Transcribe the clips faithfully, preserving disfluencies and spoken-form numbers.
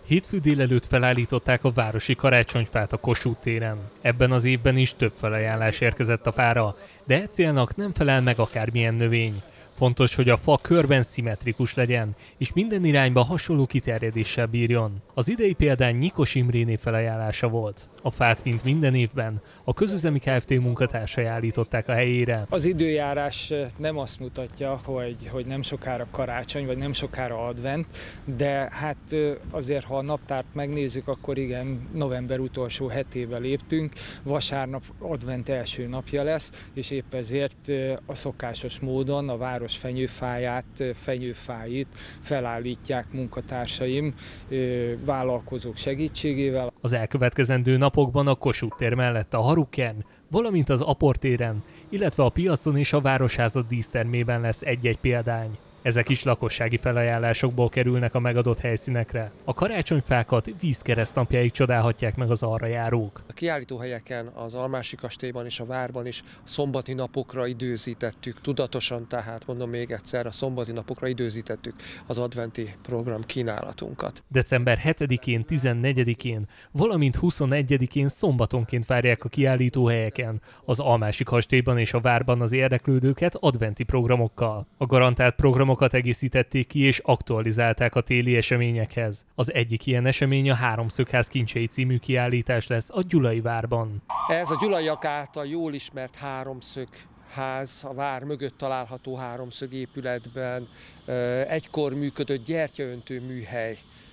Hétfő délelőtt felállították a városi karácsonyfát a Kossuth téren. Ebben az évben is több felajánlás érkezett a fára, de e célnak nem felel meg akármilyen növény. Fontos, hogy a fa körben szimmetrikus legyen, és minden irányba hasonló kiterjedéssel bírjon. Az idei példány Nyikos Imréné felajánlása volt. A fát, mint minden évben, a Közüzemi Kft. Munkatársai állították a helyére. Az időjárás nem azt mutatja, hogy, hogy nem sokára karácsony, vagy nem sokára advent, de hát azért, ha a naptárt megnézzük, akkor igen, november utolsó hetébe léptünk, vasárnap advent első napja lesz, és épp ezért a szokásos módon a város fenyőfáját, fenyőfáit felállítják munkatársaim vállalkozók segítségével. Az elkövetkezendő napokban a Kossuth tér mellett a Harukern, valamint az Apor téren, illetve a piacon és a Városháza dísztermében lesz egy-egy példány. Ezek is lakossági felajánlásokból kerülnek a megadott helyszínekre. A karácsonyfákat vízkeresztnapjáig csodálhatják meg az arra járók. A kiállítóhelyeken, az Almási kastélyban és a várban is szombati napokra időzítettük, tudatosan, tehát mondom még egyszer, a szombati napokra időzítettük az adventi program kínálatunkat. december hetedikén, tizennegyedikén, valamint huszonegyedikén szombatonként várják a kiállítóhelyeken, az Almási kastélyban és a várban az érdeklődőket adventi programokkal. A garantált program egészítették ki és aktualizálták a téli eseményekhez. Az egyik ilyen esemény a Háromszögház kincsei című kiállítás lesz a Gyulai várban. Ez a gyulaiak által jól ismert háromszögház, a vár mögött található háromszög épületben egykor működött gyertyaöntő műhely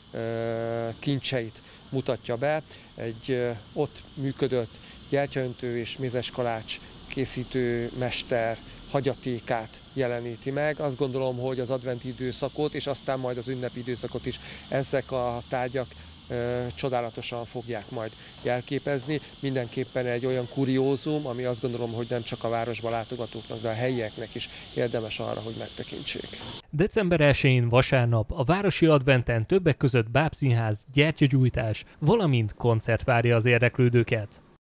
kincseit mutatja be. Egy ott működött gyertyaöntő és mézeskalács készítő mester hagyatékát jeleníti meg. Azt gondolom, hogy az adventi időszakot és aztán majd az ünnepi időszakot is ezek a tárgyak ö, csodálatosan fogják majd jelképezni. Mindenképpen egy olyan kuriózum, ami azt gondolom, hogy nem csak a városba látogatóknak, de a helyieknek is érdemes arra, hogy megtekintsék. december elsején vasárnap a városi adventen többek között bábszínház, gyertyagyújtás, valamint koncert várja az érdeklődőket.